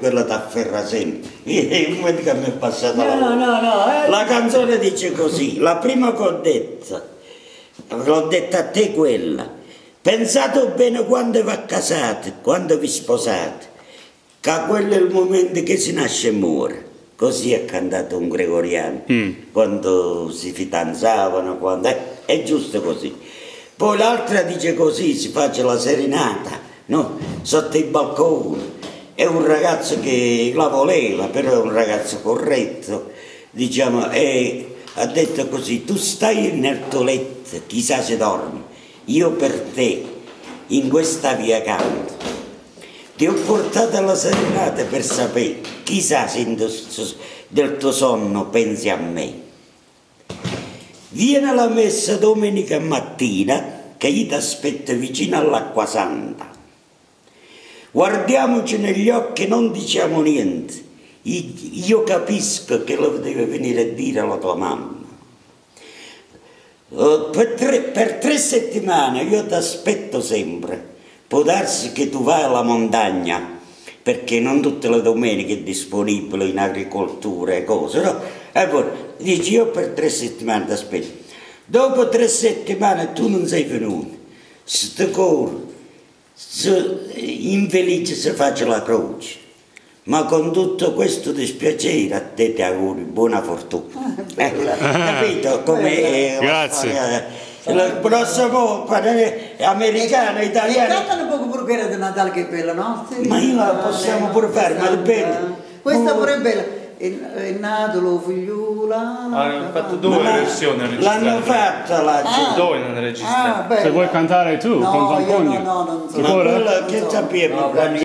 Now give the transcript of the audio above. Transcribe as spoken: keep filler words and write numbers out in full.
quella t'afferra sempre. Il momento che mi è passata no, la no, no, eh. La canzone dice così, la prima che ho detto, l'ho detta a te quella, pensate bene quando vi accasate, quando vi sposate, che quello è il momento che si nasce e muore. Così ha cantato un gregoriano, mm. quando si fidanzavano, quando... Eh, è giusto così. Poi l'altra dice così, si faccia la serenata, no? Sotto i balconi. È un ragazzo che la voleva, però è un ragazzo corretto, diciamo, e ha detto così, tu stai nel tuo letto, chissà se dormi, io per te in questa via canto, ti ho portato alla serenata per sapere, chissà se del tuo sonno pensi a me. Vieni alla messa domenica mattina, che io ti aspetto vicino all'acqua santa. Guardiamoci negli occhi, non diciamo niente. Io capisco che lo deve venire a dire alla tua mamma. Per tre, per tre settimane io ti aspetto sempre. Può darsi che tu vai alla montagna, perché non tutte le domeniche è disponibile in agricoltura e cose, no? E poi dici, io per tre settimane ti aspetto. Dopo tre settimane tu non sei venuto. Sto cuore infelice se faccia la croce, ma con tutto questo dispiacere a te ti auguri buona fortuna. Eh, capito come? Grazie. Il prossimo americano, italiano. Cantano poco pure di Natale che è bella, no? Ma io la possiamo pure fare, ma è bella. Questa pure è bella. È nato lo figliuolo. Hanno fatto due versioni. L'hanno fatta la ah, due non registrate. Ah, se vuoi cantare tu no, con Zampogni. No, no, non so. Ma quello che sappiamo.